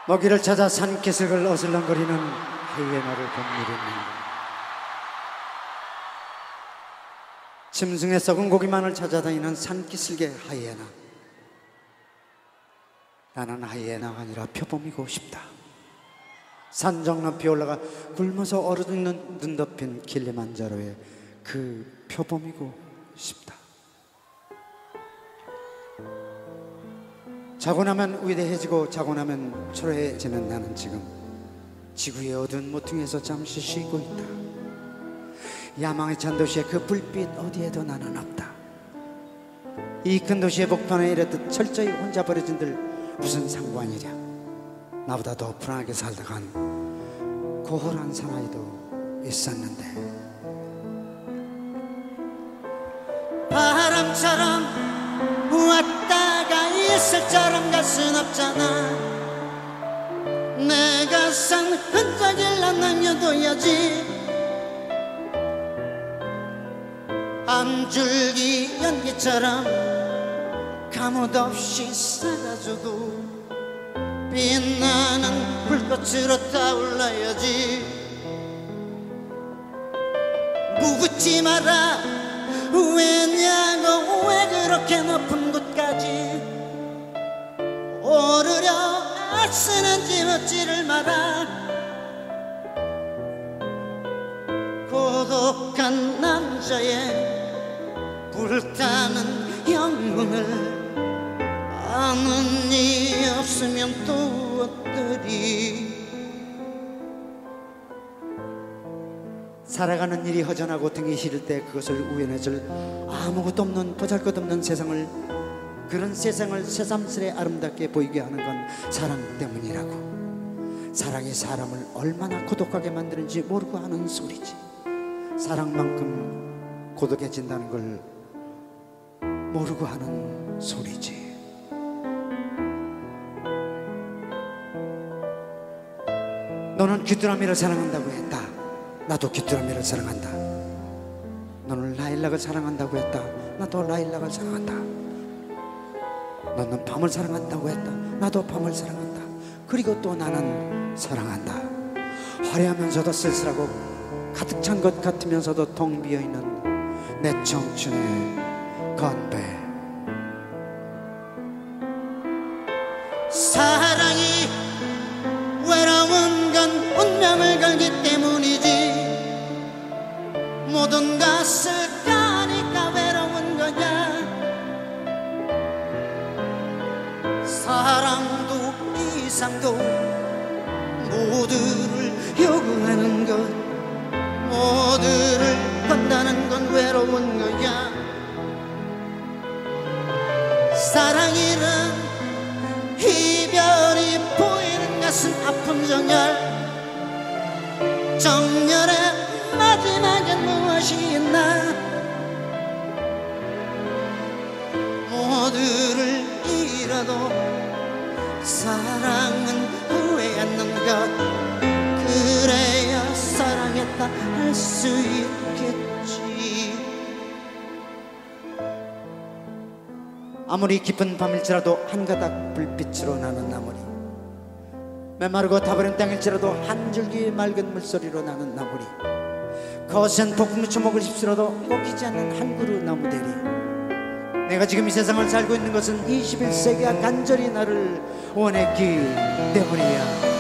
먹이를 찾아 산기슭을 어슬렁거리는 하이에나를 본 일이 있는가. 짐승의 썩은 고기만을 찾아다니는 산기슭의 하이에나. 나는 하이에나가 아니라 표범이고 싶다. 산정 높이 올라가 굶어서 얼어 죽는 눈 덮인 킬리만자로의 그 표범이고 싶다. 자고 나면 위대해지고 자고 나면 초라해지는 나는 지금 지구의 어두운 모퉁이에서 잠시 쉬고 있다. 야망에 찬 도시의 그 불빛 어디에도 나는 없다. 이 큰 도시의 복판에 이랬듯 철저히 혼자 버려진들 무슨 상관이랴. 나보다 더 불안하게 살다간 고홀한 사나이도 있었는데. 바람처럼 왔다가 있을처럼 갈 순 없잖아. 내가 산 흔적을 난 남겨둬야지. 한 줄기 연기처럼 가뭇 없이 사라져도 빛나는 불꽃으로 타올라야지. 묻지 마라 왜냐고. 왜 그렇게 높은 곳까지 오르려 애쓰는지 묻지를 마라. 고독한 남자의 불타는 영혼을 아는 이 없으면 또 어떠리. 살아가는 일이 허전하고 등이 시릴 때 그것을 우연해질 아무것도 없는 보잘것없는 세상을, 그런 세상을 새삼스레 아름답게 보이게 하는 건 사랑 때문이라고. 사랑이 사람을 얼마나 고독하게 만드는지 모르고 하는 소리지. 사랑만큼 고독해진다는 걸 모르고 하는 소리지. 너는 귀뚜라미를 사랑한다고 했다. 나도 귀뚜라미를 사랑한다. 너는 라일락을 사랑한다고 했다. 나도 라일락을 사랑한다. 너는 밤을 사랑한다고 했다. 나도 밤을 사랑한다. 그리고 또 나는 사랑한다. 화려하면서도 쓸쓸하고 가득 찬 것 같으면서도 텅 비어있는 내 청춘의 건배. 사랑이 외로운 건 운명을 걸기 때문이지. 모든 것을 가니까 외로운 거야. 사랑도 이상도 모두를 요구하는 것, 모두를 건다는 건 외로운 거야. 사랑이란 이별이 보이는 가슴 아픈 정열. 정열의 마지막엔 무엇이 있나. 모두를 잃어도 사랑은 후회 않는 것. 그래야 사랑했다 할 수 있겠지. 아무리 깊은 밤일지라도 한 가닥 불빛으로 나는 나무리, 메마르고 타버린 땅일지라도 한 줄기 맑은 물소리로 나는 나무리, 거센 폭풍 초목을 휩쓸어도 꺾이지 않는 한 그루 나무대리. 내가 지금 이 세상을 살고 있는 것은 21세기가 간절히 나를 원했기 때문이야.